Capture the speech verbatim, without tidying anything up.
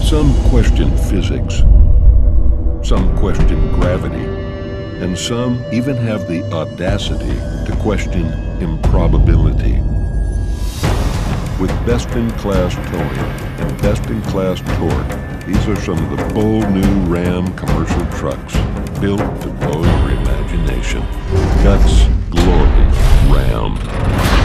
Some question physics, some question gravity, and some even have the audacity to question improbability. With best-in-class towing and best-in-class torque, these are some of the bold new Ram commercial trucks built to blow your imagination. Guts, glory, Ram.